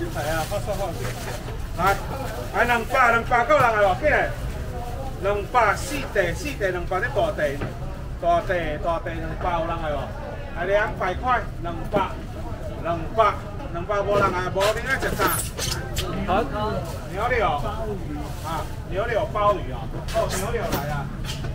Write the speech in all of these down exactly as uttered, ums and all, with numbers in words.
系啊，放松放松。来，来两百两百个人来无？过来，两百四地四地两百啲大地，大地大地两百有人来无？来两百块，两百两百两百无人来，无你爱食啥？ 好， 牛柳啊，牛柳鲍鱼啊，哦，牛柳来啊。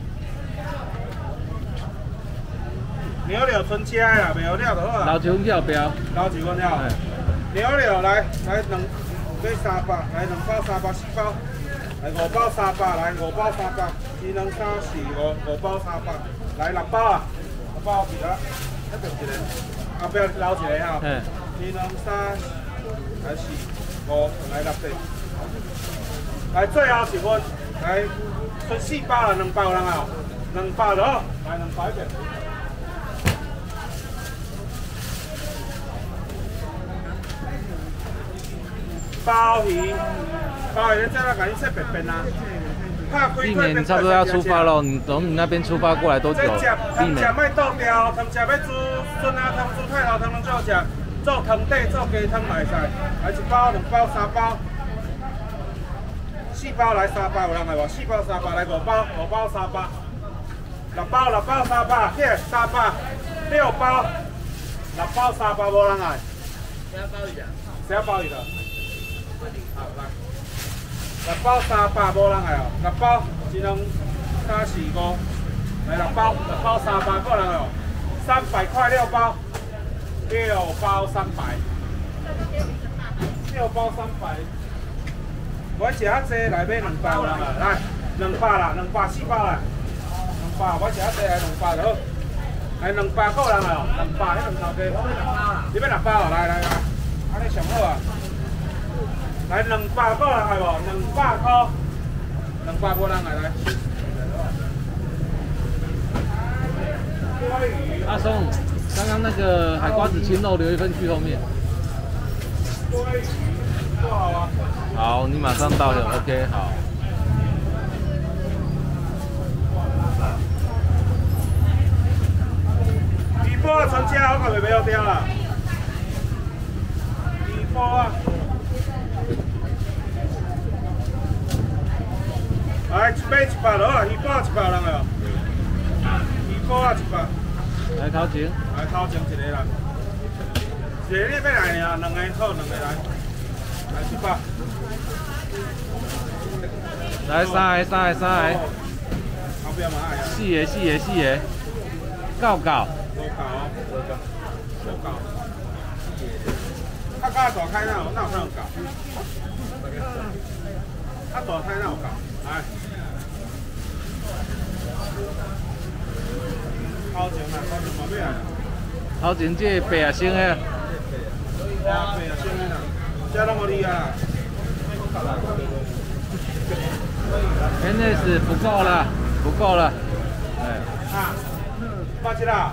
牛柳春车啦，袂有了就好啦。 老酒票标， 老几份了。牛柳来来两买三百，来两包三百四包，来五包三百，来五包三百，二两三四五五包三百，来六包啊，六包几个？一边一个，后壁捞一个哈。嗯。二两三来四五来六个，来最后一份，来剩四包啦，两包人啊，两包就好，来两包一边。 鲍鱼，鲍鱼，再来给你切便便啦。 避免差不多要出发了，你从你那边出发过来多久？避免。 汤卖倒掉，汤吃要煮笋啊汤、煮太头汤拢最好食。做汤底、做鸡汤嘛会使。来一包、两包、三包，四包来三包有人来无？四包三包来五包，五包三包，六包六包三包，去三包，六包，六包三包无人来。谁鲍鱼啊？谁鲍鱼的？ 好来，六包三百无人来哦，六包一两三四五，来六包，六包三百个人哦，三百块六包，六包三百，六包三百。我食遐济来买两包人啊，来两百啦，两百四包啦，两百我食遐济来两百就好，来两百个人哦，两百迄两头鸡，你要两包哦，来来来，安尼上好啊。 来两百个人来无？两百块，两百个人来来。 阿松，刚刚那个海瓜子青肉留一份去后面。 多好啊！ 好，你马上到了 ，OK， 好。 鱼波啊，全车我看袂袂好钓啦。鱼波啊！ 来，一杯一百就好，鱼煲一百人个哦。鱼煲啊一百。 来头前。 来头前一个啦。一个你要来尔，两个好，两个来。来一百。 来三个，三个，三个。 后壁嘛爱啊。 四个，四个，四个。够够。 无够哦，无够，无够。较较大开哪有哪有可能够？较大开哪有够？ 来，头前啦，头前嘛要来。 头前这白啊升的。 白啊升的啦，这拢互你啊。 N S 不够了，不够了。哎。 啊，八七啦。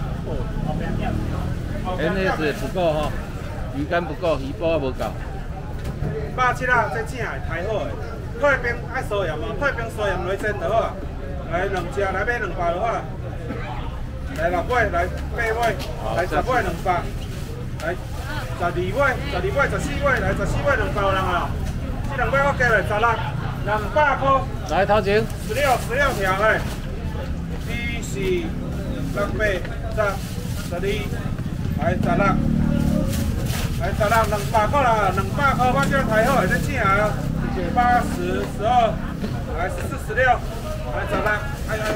N S 不够哈，鱼竿不够，鱼煲也无够。 八七啦，这正的，太好的。 退冰爱烧盐嘛，退冰烧盐来煎就好啊。来两只来买两百就好啦。来六尾，来八尾，来十尾两百，来十二尾，十二尾十四尾，来十四尾两百有人啊。这两尾我加来十六，两百块。 来头前。 十六十六条诶，一四六八十十二，来十六，来十六两百块啦，两百块我这太好，这正啊。 八十、十二，来十四、十六，来十六，哎哎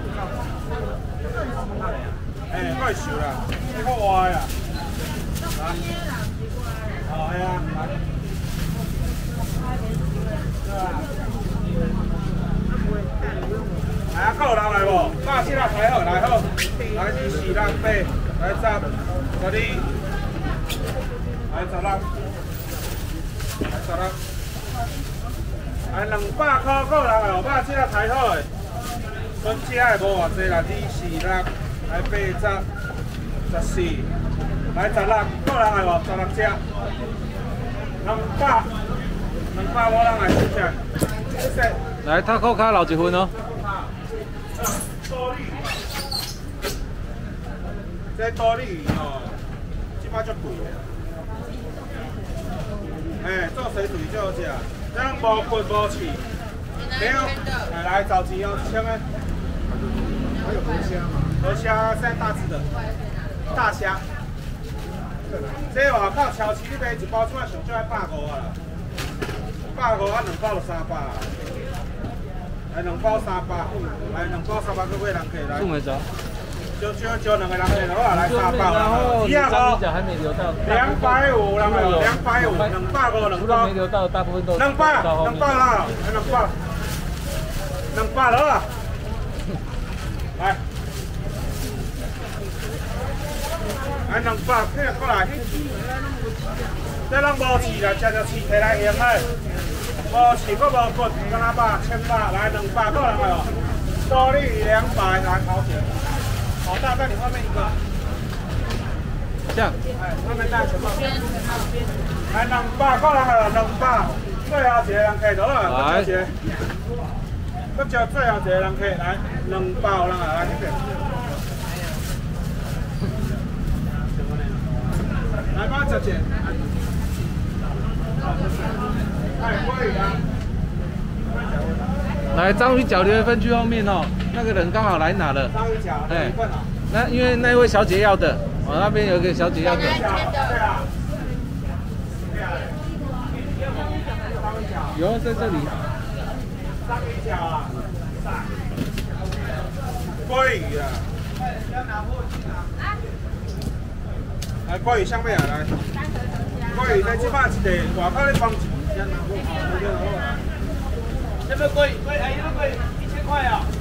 哎，哎，快收啦，这个歪呀，来，哦，系啊，来，来啊，够人来无？八七六太好，来好，来二四六八，来十，十二，来十六，来十六。 来两百块够人哦，百七啊太好诶，春车诶无偌济啦，二四六，来八十，十四，来十六，够人诶无？十六只，两百，两百无人来试吃。 来，塔扣卡留一份哦。 多利，这多利哦，即摆足贵诶。 哎，做水煮就好食，这样无骨无气。没有，来来找钱哦，一千个。还有河虾吗？河虾现在大只的，大虾。这外口超市你买一包，即摆上少要百五啊啦，百五啊两包就三百啊。来两包三百，来两包三百个位人客来。 送没走。 就就就两个人客的话来三百啦。一样哦。 还没留到。 两百五，两百两百五，两百五两包。 没留到，大部分都。 两百，两百啦，来两百。两百了啊！来，来两百，听过来。这人无饲啦，食着饲摕来用诶。无饲佫无骨，敢若百、千百，来两百个人来哦。多利两百来掏钱。好大，在你后面一个。 这样。 哎，外面带全部。来两百个人来，两百。最后一个人客到了，再接。搁招最后一个人客来，两包人来这边。来，帮我接接。哎，可以啊。 来，章鱼脚留言分区后面哦，那个人刚好来拿了。 章鱼脚，哎， 那因为那位小姐要的，我那边有一个小姐要的。 对啊。 有在这里。 章鱼脚啊。鲑鱼啊！来鲑鱼上面啊来，鲑鱼在这摆一个外口咧放一千拿好，好就好啊。这个鲑鱼，鲑哎，这个鲑鱼一千块啊。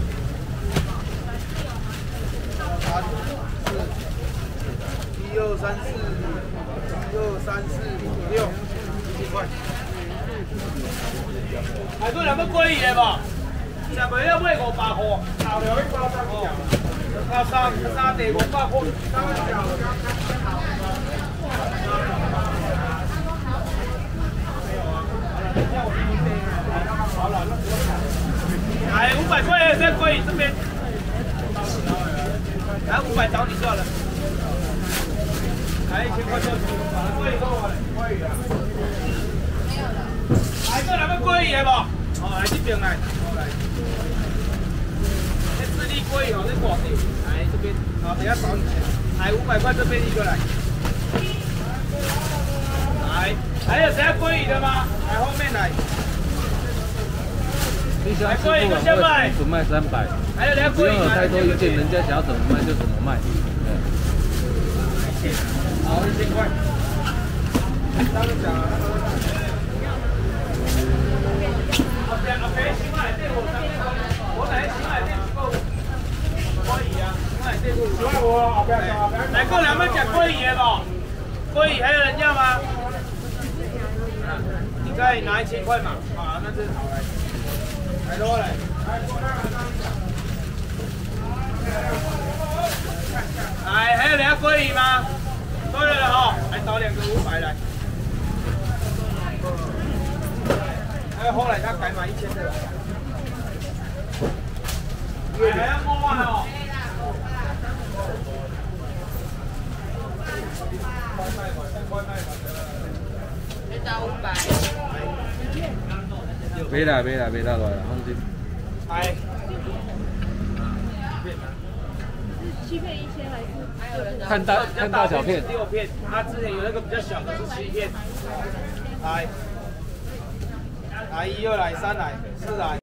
一二三四，一二三四五六，一千块。还做两个鲑鱼的吧？食袂了买五百块，后条你包三条，包三三地五百块，三条。来五百块在鲑鱼这边，来五百找你算了，来一千块就鲑鱼够了，鲑鱼啊，来这两个鲑鱼的不？哦，来这边来，来。这智利鲑鱼哦，这广地，来这边，好，等下找你钱，来五百块这边一个来，来，还有谁要鲑鱼的吗？来后面来。 冰箱师傅很会，不卖三百，不用有太多意见，人家想要怎么卖就怎么卖。 好，一千块。当然讲。OK， 新买电我三千块，我等下新买电不够，可以啊，新买电十万五，后边后边。来过两份讲鲑鱼的不？鲑鱼还有人要吗？你可以拿一千块嘛，啊，那这好来，来多嘞，来过来。来，还有人要鲑鱼吗？都有了哈，来找两个五百来。还有后来他改满一千的，还要摸完哦。你找五百。 没啦没啦没啦，来放心。 哎。 七片一千还是？ 看大看大小片。 六片，他之前有那个比较小的是七片。来。来一二来三来四来。